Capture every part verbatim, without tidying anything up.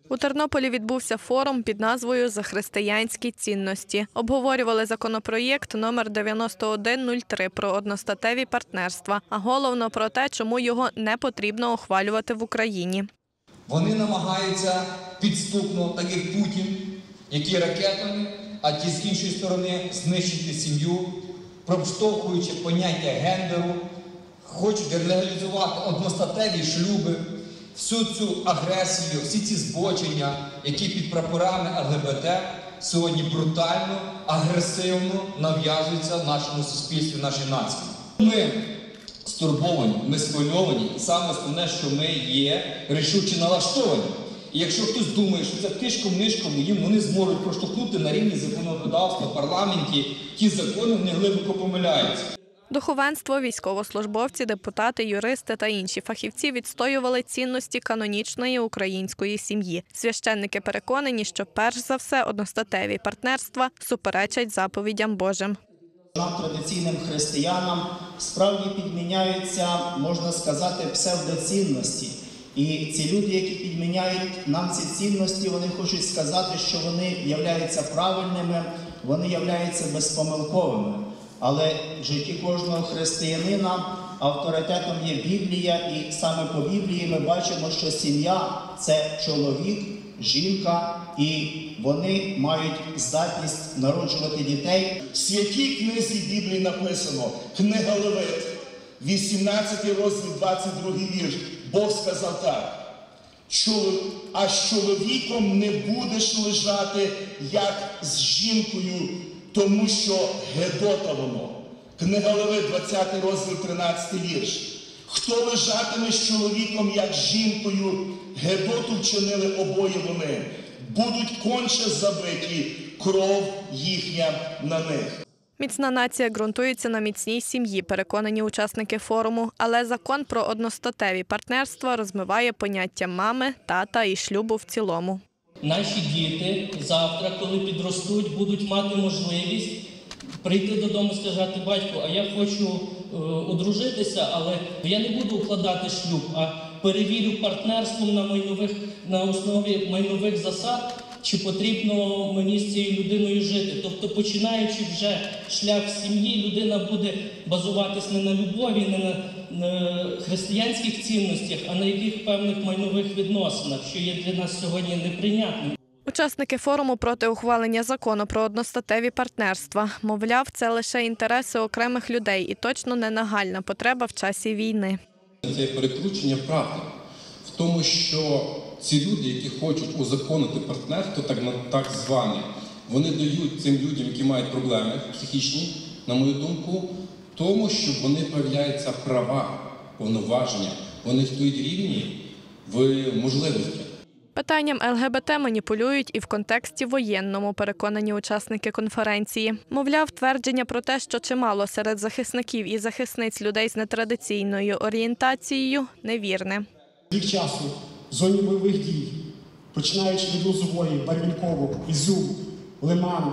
У Тернополі відбувся форум під назвою «За-християнські цінності». Обговорювали законопроєкт номер дев'яносто один нуль три про одностатеві партнерства, а головно про те, чому його не потрібно ухвалювати в Україні. Вони намагаються підступно, так як Путін, які ракетами, а ті з іншої сторони знищити сім'ю, проштовхуючи поняття гендеру, хочуть легалізувати одностатеві шлюби, всю цю агресію, всі ці збочення, які під прапорами Ел Ге Бе Те сьогодні брутально, агресивно нав'язуються в нашому суспільстві, в нашій нації. Ми стурбовані, ми схвильовані, і саме основне, що ми є рішуче налаштовані. І якщо хтось думає, що це тишком-нишком, їм вони зможуть проштовхнути на рівні законодавства в парламенті ті закони, вони глибоко помиляються. Духовенство, військовослужбовці, депутати, юристи та інші фахівці відстоювали цінності канонічної української сім'ї. Священники переконані, що перш за все одностатеві партнерства суперечать заповідям Божим. Нам, традиційним християнам, справді підміняються, можна сказати, псевдоцінності. І ці люди, які підміняють нам ці цінності, вони хочуть сказати, що вони являються правильними, вони являються безпомилковими. Але в житті кожного християнина авторитетом є Біблія, і саме по Біблії ми бачимо, що сім'я – це чоловік, жінка, і вони мають здатність народжувати дітей. В святій книзі Біблії написано, книга Левит, вісімнадцятий розділ, двадцять другий вірш. Бог сказав так: а з чоловіком не будеш лежати, як з жінкою, тому що гедота воно. Книга Левит, двадцятий розділ, тринадцятий вірш. Хто лежатиме з чоловіком, як з жінкою, гедоту вчинили обоє вони. Будуть конче забиті, кров їхня на них. Міцна нація ґрунтується на міцній сім'ї, переконані учасники форуму. Але закон про одностатеві партнерства розмиває поняття мами, тата і шлюбу в цілому. Наші діти завтра, коли підростуть, будуть мати можливість прийти додому і сказати: батько, а я хочу е, одружитися, але я не буду укладати шлюб, а перевірю партнерством на майнових, на основі майнових засад, чи потрібно мені з цією людиною жити. Тобто, починаючи вже шлях сім'ї, людина буде базуватись не на любові, не на, на християнських цінностях, а на яких певних майнових відносинах, що є для нас сьогодні неприйнятним. Учасники форуму проти ухвалення закону про одностатеві партнерства. Мовляв, це лише інтереси окремих людей і точно не нагальна потреба в часі війни. Це перекручення правди в тому, що ці люди, які хочуть узаконити партнерство, так, так звані, вони дають цим людям, які мають проблеми психічні, на мою думку, тому, що вони проявляються права, повноваження, вони стоять рівні в можливостях. Питанням Ел Ге Бе Те маніпулюють і в контексті воєнному, переконані учасники конференції. Мовляв, твердження про те, що чимало серед захисників і захисниць людей з нетрадиційною орієнтацією – невірне. Рік часу в зоні бойових дій, починаючи від Лозової, Барвінково, Ізюм, Лиман,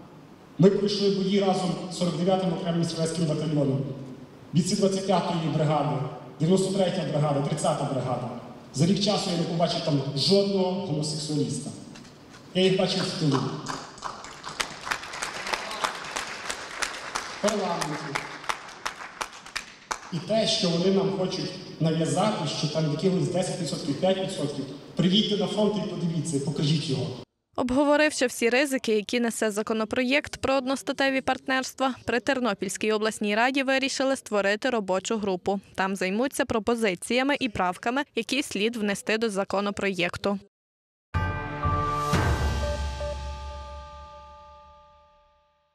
ми пройшли бої разом з сорок дев'ятим окремим стрілецьким батальйоном, бійці двадцять п'ятої бригади, дев'яносто третя бригада, тридцята бригада. За рік часу я не побачив там жодного гомосексуаліста. Я їх бачив в тилу. В парламенті. І те, що вони нам хочуть нав'язати, що там якихось десять відсотків, п'ять відсотків, приїдьте на фронт і подивіться, покажіть його. Обговоривши всі ризики, які несе законопроєкт про одностатеві партнерства, при Тернопільській обласній раді вирішили створити робочу групу. Там займуться пропозиціями і правками, які слід внести до законопроєкту.